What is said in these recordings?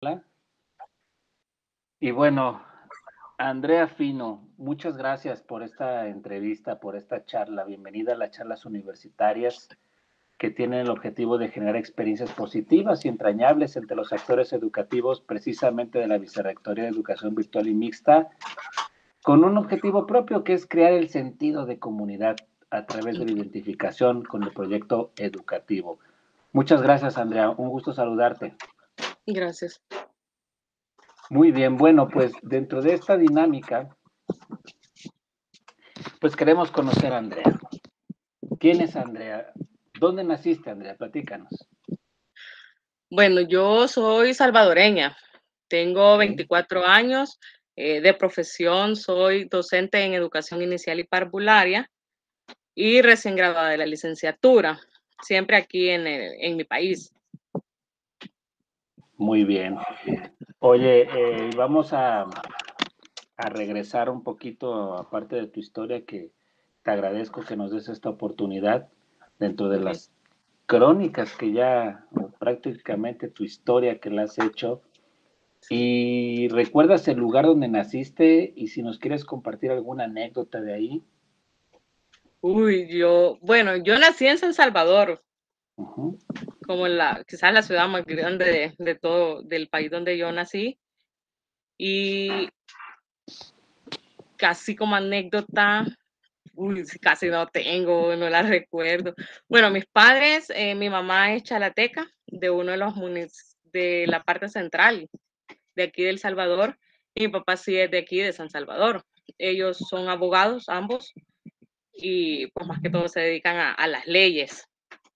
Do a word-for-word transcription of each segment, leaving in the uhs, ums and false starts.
Y bueno, Andrea Fino, muchas gracias por esta entrevista, por esta charla. Bienvenida a las charlas universitarias que tienen el objetivo de generar experiencias positivas y entrañables entre los actores educativos, precisamente de la Vicerrectoría de Educación Virtual y Mixta, con un objetivo propio que es crear el sentido de comunidad a través de la identificación con el proyecto educativo. Muchas gracias, Andrea. Un gusto saludarte. Gracias. Muy bien, bueno, pues dentro de esta dinámica, pues queremos conocer a Andrea. ¿Quién es Andrea? ¿Dónde naciste, Andrea? Platícanos. Bueno, yo soy salvadoreña, tengo Okay. veinticuatro años, eh, de profesión soy docente en educación inicial y parvularia y recién graduada de la licenciatura, siempre aquí en, el- en mi país. Muy bien. Oye, eh, vamos a, a regresar un poquito, aparte de tu historia, que te agradezco que nos des esta oportunidad dentro de Okay. las crónicas que ya, o prácticamente tu historia que la has hecho. Sí. ¿Y recuerdas el lugar donde naciste? Y si nos quieres compartir alguna anécdota de ahí. Uy, yo, bueno, yo nací en San Salvador, Ujú. como en la, quizás la ciudad más grande de, de todo, del país donde yo nací, y casi como anécdota. Uy, sí, casi no tengo, no la recuerdo. Bueno, mis padres, eh, mi mamá es chalateca de uno de los municipios de la parte central de aquí de El Salvador y mi papá sí es de aquí de San Salvador. Ellos son abogados ambos y pues más que todo se dedican a, a las leyes.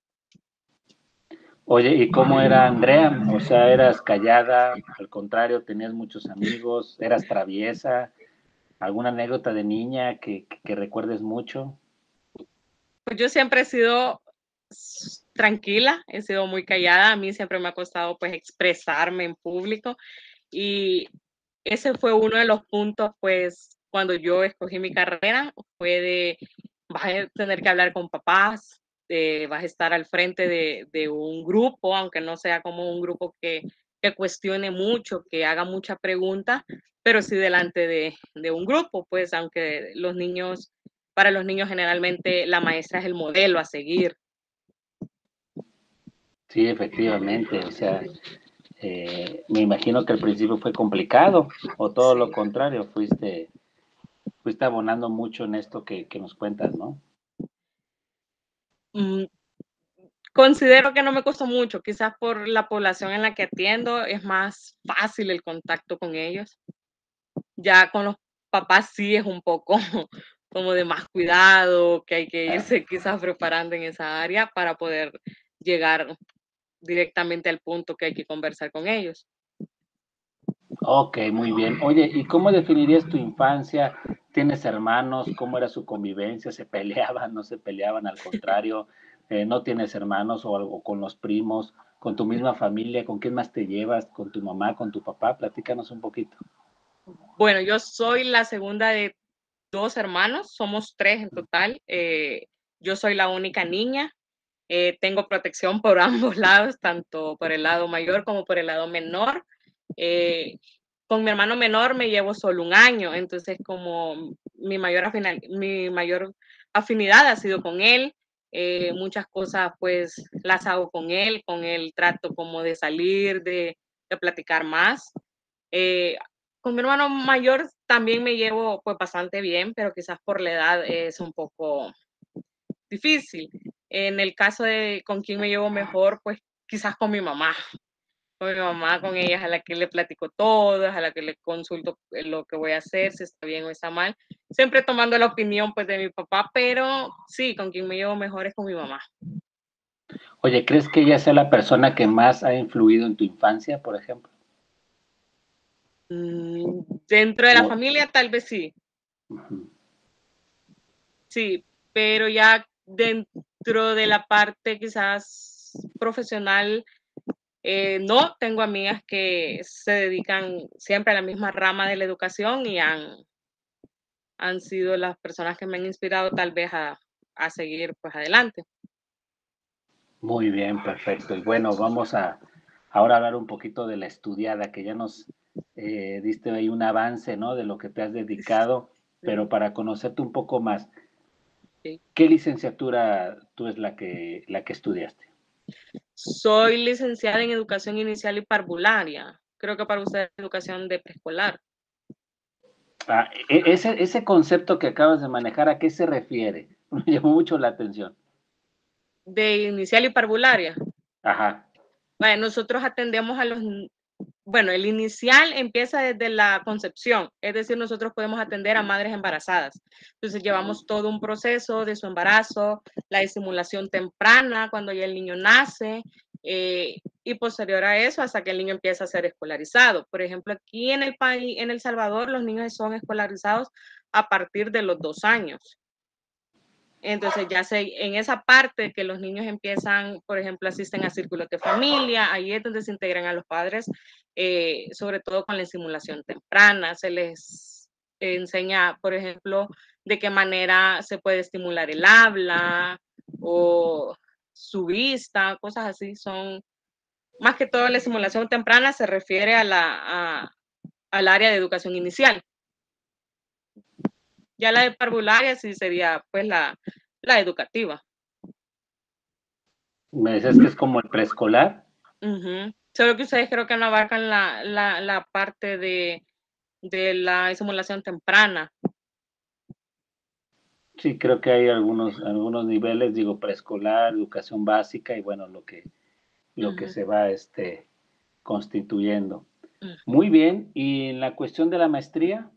Oye, ¿y cómo era Andrea? O sea, ¿eras callada? Al contrario, ¿tenías muchos amigos? ¿Eras traviesa? ¿Alguna anécdota de niña que, que, que recuerdes mucho? Pues yo siempre he sido tranquila, he sido muy callada, a mí siempre me ha costado pues expresarme en público y ese fue uno de los puntos, pues, cuando yo escogí mi carrera, fue de, vas a tener que hablar con papás, de, vas a estar al frente de, de, un grupo, aunque no sea como un grupo que, que cuestione mucho, que haga mucha pregunta, pero sí delante de, de un grupo, pues, aunque los niños, para los niños generalmente la maestra es el modelo a seguir. Sí, efectivamente. O sea, eh, me imagino que al principio fue complicado, o todo lo Sí. contrario, fuiste, fuiste abonando mucho en esto que, que nos cuentas, ¿no? Mm, considero que no me costó mucho, quizás por la población en la que atiendo es más fácil el contacto con ellos. Ya con los papás sí es un poco como de más cuidado, que hay que irse quizás preparando en esa área para poder llegar directamente al punto que hay que conversar con ellos. Ok, muy bien. Oye, ¿y cómo definirías tu infancia? ¿Tienes hermanos? ¿Cómo era su convivencia? ¿Se peleaban? ¿No se peleaban? Al contrario, eh, ¿no tienes hermanos o algo con los primos, con tu misma familia? ¿Con quién más te llevas? ¿Con tu mamá, con tu papá? Platícanos un poquito. Bueno, yo soy la segunda de dos hermanos, somos tres en total. Eh, yo soy la única niña. Eh, tengo protección por ambos lados, tanto por el lado mayor como por el lado menor. Eh, con mi hermano menor me llevo solo un año, entonces como mi mayor, afinal, mi mayor afinidad ha sido con él. Eh, muchas cosas pues las hago con él, con él trato como de salir, de, de platicar más. Eh, con mi hermano mayor también me llevo pues bastante bien, pero quizás por la edad es un poco difícil. En el caso de con quién me llevo mejor, pues quizás con mi mamá. Con mi mamá, con ella es a la que le platico todo, es a la que le consulto lo que voy a hacer, si está bien o está mal. Siempre tomando la opinión pues de mi papá, pero sí, con quien me llevo mejor es con mi mamá. Oye, ¿crees que ella sea la persona que más ha influido en tu infancia, por ejemplo? Mm, dentro de la O- familia tal vez sí, Ujú. sí, pero ya dentro de la parte quizás profesional, eh, no, tengo amigas que se dedican siempre a la misma rama de la educación y han, han sido las personas que me han inspirado tal vez a, a seguir pues adelante. Muy bien, perfecto. Y bueno, vamos a, ahora hablar un poquito de la estudiada, que ya nos eh, diste ahí un avance, ¿no? De lo que te has dedicado, Sí, pero para conocerte un poco más, sí. ¿qué licenciatura tú es la que, la que estudiaste? Soy licenciada en educación inicial y parvularia. Creo que para usted es educación de preescolar. Ah, e- ese, ese concepto que acabas de manejar, ¿a qué se refiere? Me llamó mucho la atención. De inicial y parvularia. Ajá. Bueno, nosotros atendemos a los, bueno, el inicial empieza desde la concepción, es decir, nosotros podemos atender a madres embarazadas. Entonces llevamos todo un proceso de su embarazo, la estimulación temprana cuando ya el niño nace, eh, y posterior a eso hasta que el niño empieza a ser escolarizado. Por ejemplo, aquí en el país, en El Salvador, los niños son escolarizados a partir de los dos años. Entonces ya sé, en esa parte que los niños empiezan, por ejemplo, asisten a círculos de familia, ahí es donde se integran a los padres, eh, sobre todo con la estimulación temprana, se les enseña, por ejemplo, de qué manera se puede estimular el habla o su vista, cosas así, son, más que todo la estimulación temprana se refiere a la, a, al área de educación inicial. Ya la de parvularia sí sería pues la, la educativa. Me decías que es como el preescolar. Ujú. Solo que ustedes creo que no abarcan la, la, la parte de, de la estimulación temprana. Sí, creo que hay algunos, algunos niveles, digo, preescolar, educación básica y bueno, lo que, lo que Ujú. se va este, constituyendo. Ujú. Muy bien, y en la cuestión de la maestría,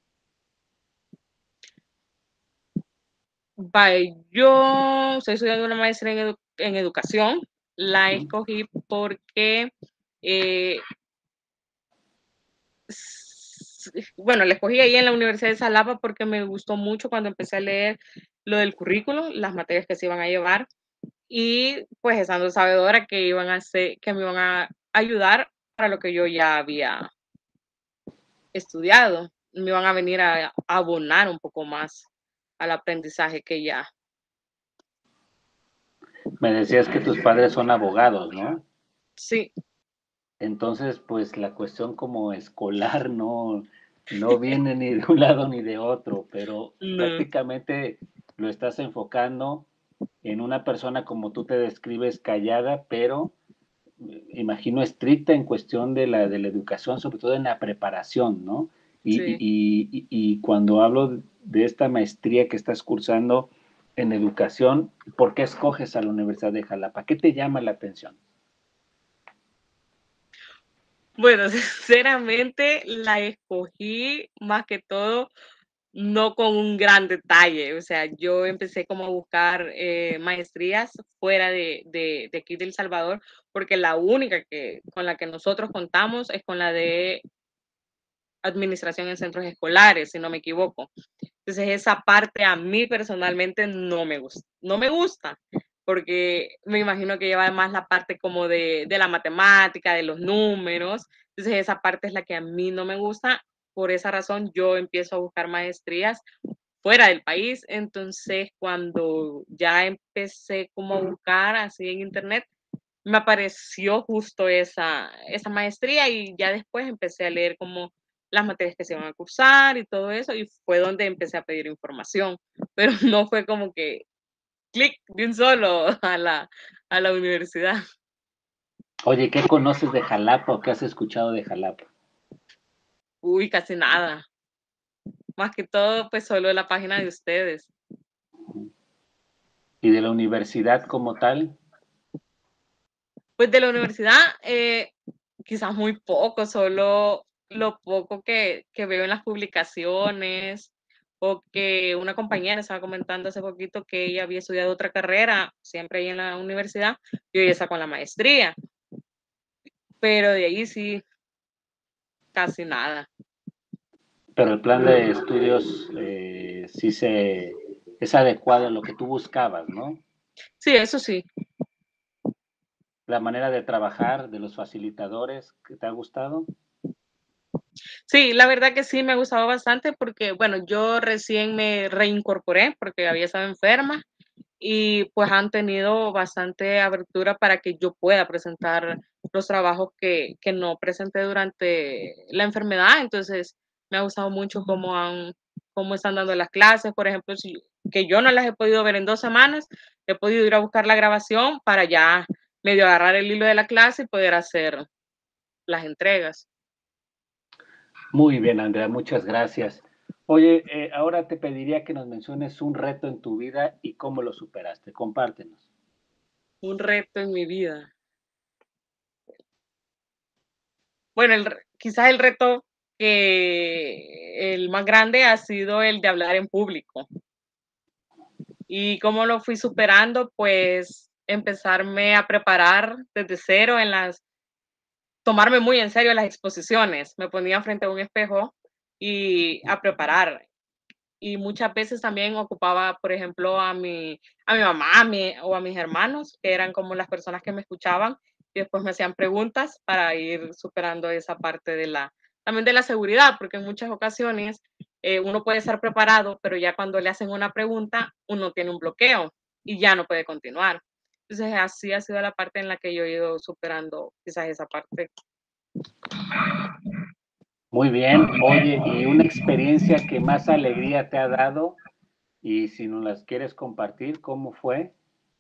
Vale, yo estoy estudiando una maestría en, edu en educación. La ujú, escogí porque, eh, bueno, la escogí ahí en la Universidad de Salapa porque me gustó mucho cuando empecé a leer lo del currículo, las materias que se iban a llevar. Y pues estando sabedora que iban a hacer, que me iban a ayudar para lo que yo ya había estudiado, me iban a venir a, a abonar un poco más al aprendizaje que ya. me decías que tus padres son abogados, ¿no? Sí. Entonces, pues la cuestión como escolar no, no viene ni de un lado ni de otro, pero No. prácticamente lo estás enfocando en una persona como tú te describes, callada, pero eh, imagino estricta en cuestión de la, de la educación, sobre todo en la preparación, ¿no? Y, y, Sí. y, y cuando hablo de esta maestría que estás cursando en educación, ¿por qué escoges a la Universidad de Jalapa? ¿Qué te llama la atención? Bueno, sinceramente la escogí más que todo no con un gran detalle, o sea, yo empecé como a buscar eh, maestrías fuera de, de, de aquí de El Salvador, porque la única que, con la que nosotros contamos es con la de administración en centros escolares, si no me equivoco. Entonces esa parte a mí personalmente no me gusta, no me gusta, porque me imagino que lleva además la parte como de, de la matemática, de los números. Entonces esa parte es la que a mí no me gusta. Por esa razón yo empiezo a buscar maestrías fuera del país. Entonces cuando ya empecé como a buscar así en internet, me apareció justo esa, esa maestría y ya después empecé a leer como las materias que se iban a cursar y todo eso y fue donde empecé a pedir información, pero no fue como que clic de un solo a la, a la universidad. Oye, ¿qué conoces de Jalapa o qué has escuchado de Jalapa? Uy, casi nada. Más que todo, pues solo la página de ustedes. ¿Y de la universidad como tal? Pues de la universidad, eh, quizás muy poco, solo lo poco que, que veo en las publicaciones o que una compañera estaba comentando hace poquito que ella había estudiado otra carrera, siempre ahí en la universidad, y hoy está con la maestría, pero de ahí sí, casi nada. Pero el plan de estudios eh, sí se es adecuado a lo que tú buscabas, ¿no? Sí, eso sí. La manera de trabajar de los facilitadores que te ha gustado. Sí, la verdad que sí me ha gustado bastante porque, bueno, yo recién me reincorporé porque había estado enferma y pues han tenido bastante abertura para que yo pueda presentar los trabajos que, que no presenté durante la enfermedad. Entonces, me ha gustado mucho cómo, han, cómo están dando las clases. Por ejemplo, si, que yo no las he podido ver en dos semanas, he podido ir a buscar la grabación para ya medio agarrar el hilo de la clase y poder hacer las entregas. Muy bien, Andrea, muchas gracias. Oye, eh, ahora te pediría que nos menciones un reto en tu vida y cómo lo superaste. Compártenos. Un reto en mi vida. Bueno, el, quizás el reto que el más grande ha sido el de hablar en público. ¿Y cómo lo fui superando? Pues empezarme a preparar desde cero en las, tomarme muy en serio las exposiciones. Me ponía frente a un espejo y a preparar. Y muchas veces también ocupaba, por ejemplo, a mi, a mi mamá a mi, o a mis hermanos, que eran como las personas que me escuchaban y después me hacían preguntas para ir superando esa parte de la, también de la seguridad, porque en muchas ocasiones eh, uno puede estar preparado, pero ya cuando le hacen una pregunta, uno tiene un bloqueo y ya no puede continuar. Entonces, así ha sido la parte en la que yo he ido superando quizás esa parte. Muy bien. Oye, ¿y una experiencia que más alegría te ha dado? Y si nos las quieres compartir, ¿cómo fue?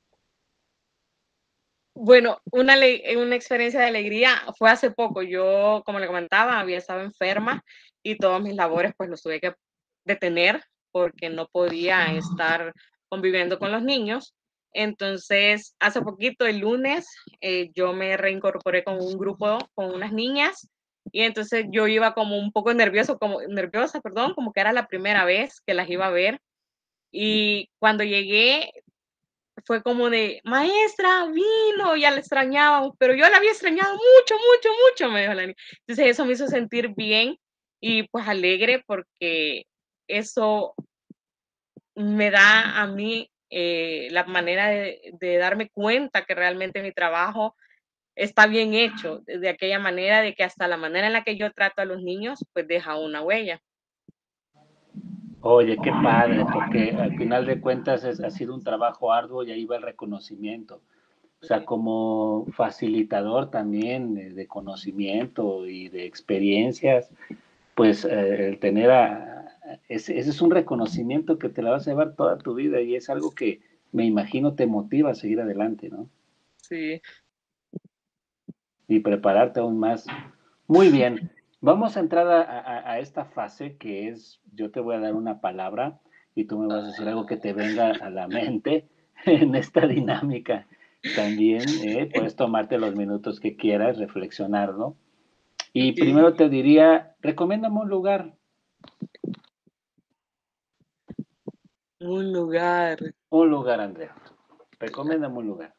Bueno, una, una experiencia de alegría fue hace poco. Yo, como le comentaba, había estado enferma y todos mis labores pues los tuve que detener porque no podía estar conviviendo con los niños. Entonces, hace poquito, el lunes, eh, yo me reincorporé con un grupo, con unas niñas, y entonces yo iba como un poco nervioso, como, nerviosa, perdón, como que era la primera vez que las iba a ver. Y cuando llegué, fue como de, maestra, vino, ya la extrañábamos, pero yo la había extrañado mucho, mucho, mucho, me dijo la niña. Entonces eso me hizo sentir bien y pues alegre porque eso me da a mí eh, la manera de, de, darme cuenta que realmente mi trabajo está bien hecho, de aquella manera de que hasta la manera en la que yo trato a los niños, pues deja una huella. Oye, qué padre, porque al final de cuentas es, ha sido un trabajo arduo y ahí va el reconocimiento. O sea, como facilitador también de, de conocimiento y de experiencias, pues eh, el tener a, ese, ese es un reconocimiento que te la vas a llevar toda tu vida y es algo que me imagino te motiva a seguir adelante, ¿no? Sí. Y prepararte aún más. Muy bien, vamos a entrar a, a, a esta fase que es, yo te voy a dar una palabra y tú me vas a decir algo que te venga a la mente en esta dinámica. También eh, puedes tomarte los minutos que quieras, reflexionarlo. Y Okay. primero te diría, recomiéndame un lugar. Un lugar. Un lugar, Andrea. Recomiéndame un lugar.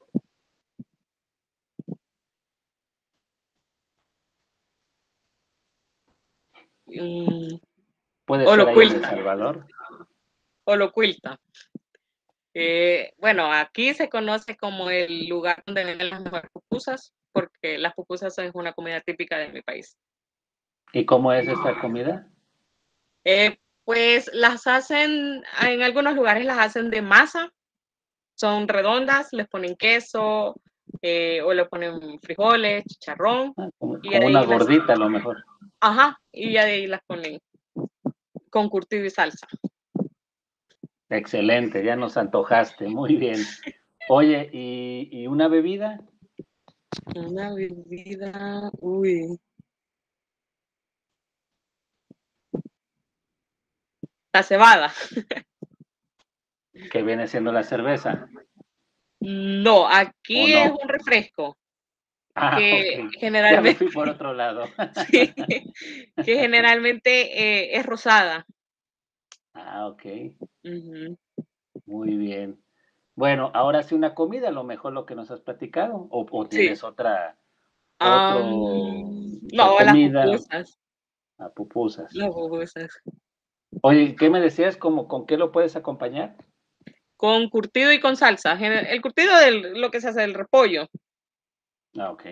Mm, Puede ser ahí en El Holocuilta. Salvador. Holocuilta. Eh, bueno, aquí se conoce como el lugar donde venden las mejores pupusas, porque las pupusas es una comida típica de mi país. ¿Y cómo es esta comida? Eh, pues las hacen, en algunos lugares las hacen de masa, son redondas, les ponen queso, eh, o le ponen frijoles, chicharrón, Ah, como, y de como una ahí las, gordita a lo mejor. ajá, y ya de ahí las ponen con curtido y salsa. Excelente, ya nos antojaste, muy bien. Oye, ¿y, y una bebida? Una bebida, uy, la cebada. Que viene siendo la cerveza, No, ¿o aquí es no? un refresco Ah, ok. que Ya me generalmente, fui por otro lado. sí, que generalmente eh, es rosada. Ah, ok. Ujú. Muy bien. Bueno, ahora sí una comida, a lo mejor lo que nos has platicado, o, o Sí. tienes otra, Am, otro, o sea, no, las comida pupusas, a pupusas. las pupusas. Oye, ¿qué me decías? ¿Cómo, con qué lo puedes acompañar? Con curtido y con salsa. Gene- El curtido de lo que se hace del repollo. Ah, ok.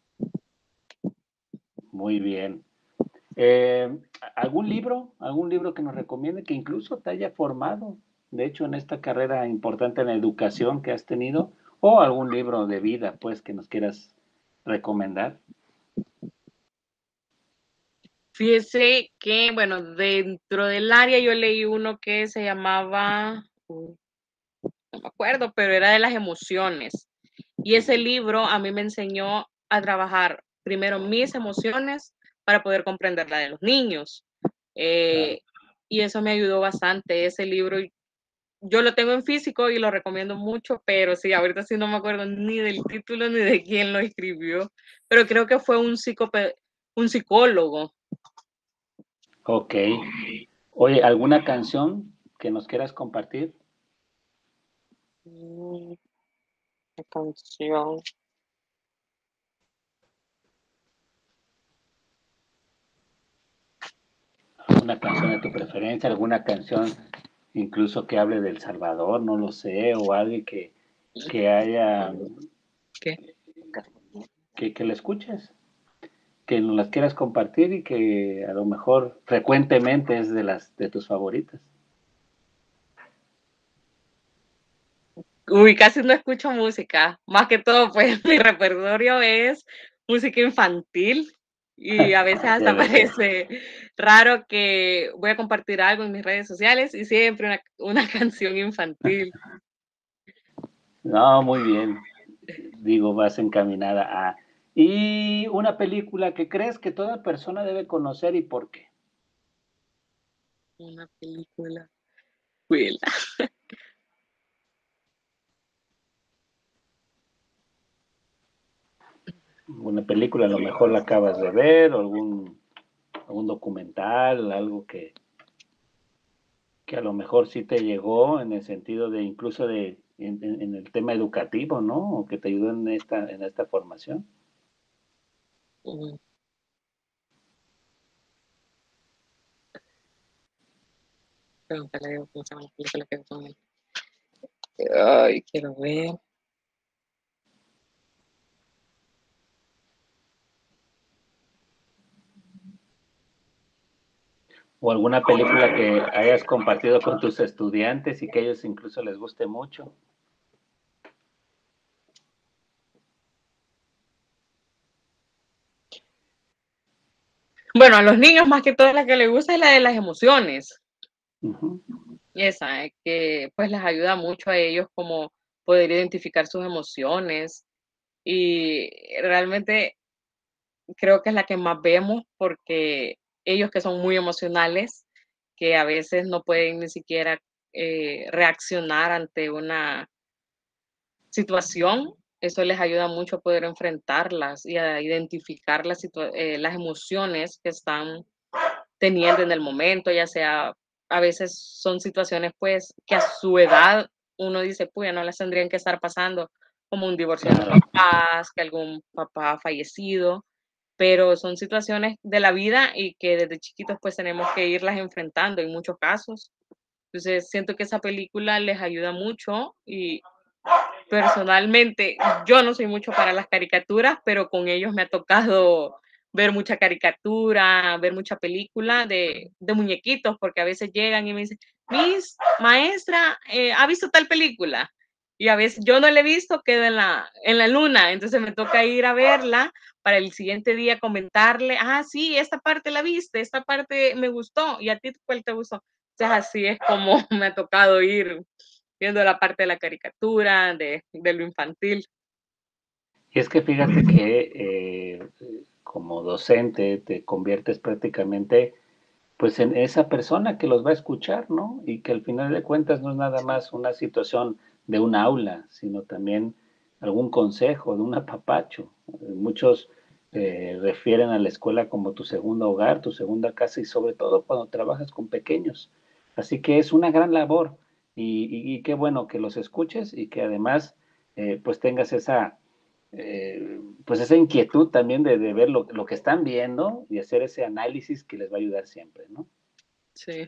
Muy bien. Eh, ¿algún libro? ¿Algún libro que nos recomiende que incluso te haya formado? de hecho, en esta carrera importante en la educación que has tenido, o algún libro de vida, pues, que nos quieras recomendar. Fíjese que, bueno, dentro del área yo leí uno que se llamaba, uh, no me acuerdo, pero era de las emociones. Y ese libro a mí me enseñó a trabajar primero mis emociones para poder comprender la de los niños. Claro. Eh, y eso me ayudó bastante. Ese libro yo lo tengo en físico y lo recomiendo mucho, pero sí, ahorita sí no me acuerdo ni del título ni de quién lo escribió, pero creo que fue un, psicope un psicólogo. Ok. Oye, ¿alguna canción que nos quieras compartir? Mm, la canción. ¿Alguna canción de tu preferencia? ¿Alguna canción incluso que hable del Salvador? No lo sé, o alguien que, que haya, ¿Qué? que, que la escuches, que nos las quieras compartir y que a lo mejor frecuentemente es de las de tus favoritas. Uy, casi no escucho música. Más que todo, pues mi repertorio es música infantil y a veces hasta Debe ser. parece raro que voy a compartir algo en mis redes sociales y siempre una, una canción infantil. No, muy bien. Digo, vas encaminada a... Y una película que crees que toda persona debe conocer y por qué. Una película. Will. Una película a lo mejor la acabas de ver, o algún, algún documental, algo que, que a lo mejor sí te llegó en el sentido de incluso de en, en- en el tema educativo, ¿no? O que te ayudó en esta, en esta formación. Mm, pregúntale a Dios cómo se llama la película que con él. Ay, quiero ver. O alguna película que hayas compartido con tus estudiantes y que a ellos incluso les guste mucho. Bueno, a los niños más que todo la que les gusta es la de las emociones. Ujú. Esa, eh, que pues les ayuda mucho a ellos como poder identificar sus emociones y realmente creo que es la que más vemos porque ellos que son muy emocionales, que a veces no pueden ni siquiera eh, reaccionar ante una situación, eso les ayuda mucho a poder enfrentarlas y a identificar las, situa- eh, las emociones que están teniendo en el momento, ya sea, a veces son situaciones pues que a su edad uno dice, pues no las tendrían que estar pasando, como un divorcio de los Claro. papás, que algún papá ha fallecido, pero son situaciones de la vida y que desde chiquitos pues tenemos que irlas enfrentando en muchos casos. Entonces siento que esa película les ayuda mucho y personalmente, yo no soy mucho para las caricaturas, pero con ellos me ha tocado ver mucha caricatura, ver mucha película de, de muñequitos, porque a veces llegan y me dicen, Miss, maestra, eh, ¿ha visto tal película? Y a veces yo no la he visto, queda en la, en la luna, entonces me toca ir a verla para el siguiente día comentarle, ah, sí, esta parte la viste, esta parte me gustó, y a ti cuál te gustó. Entonces así es como me ha tocado ir viendo la parte de la caricatura, de, de lo infantil. Y es que fíjate que eh, como docente te conviertes prácticamente pues en esa persona que los va a escuchar, ¿no? Y que al final de cuentas no es nada más una situación de un aula, sino también algún consejo, de un apapacho. Muchos eh, refieren a la escuela como tu segundo hogar, tu segunda casa y sobre todo cuando trabajas con pequeños. Así que es una gran labor y, y, y qué bueno que los escuches y que además eh, pues tengas esa eh, pues esa inquietud también de, de ver lo, lo, que están viendo y hacer ese análisis que les va a ayudar siempre, ¿no? Sí.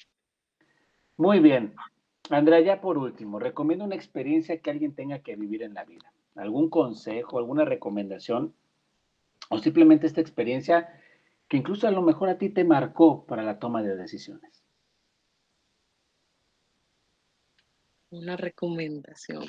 Muy bien. Andrea, ya por último, recomiendo una experiencia que alguien tenga que vivir en la vida. ¿Algún consejo, alguna recomendación o simplemente esta experiencia que incluso a lo mejor a ti te marcó para la toma de decisiones? Una recomendación.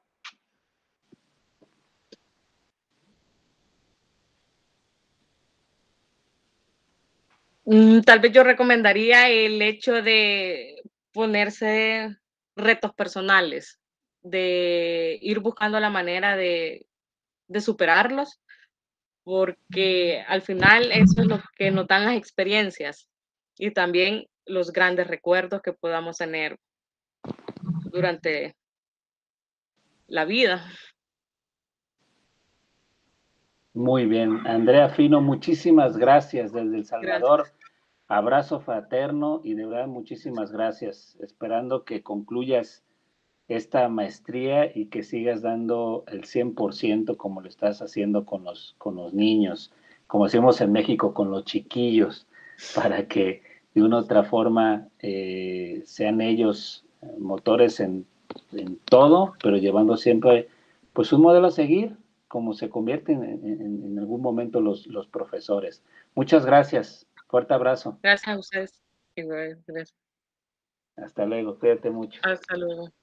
Mm, tal vez yo recomendaría el hecho de ponerse retos personales, de ir buscando la manera de, de superarlos, porque al final eso es lo que nos dan las experiencias y también los grandes recuerdos que podamos tener durante la vida. Muy bien. Andrea Fino, muchísimas gracias desde El Gracias. Salvador. Abrazo fraterno y de verdad muchísimas gracias. Esperando que concluyas esta maestría y que sigas dando el cien por ciento como lo estás haciendo con los, con los niños, como decimos en México, con los chiquillos, para que de una u otra forma eh, sean ellos motores en, en, todo, pero llevando siempre pues un modelo a seguir, como se convierten en, en, en algún momento los, los profesores. Muchas gracias. Fuerte abrazo. Gracias a ustedes. Igual, gracias. Hasta luego. Cuídate mucho. Hasta luego.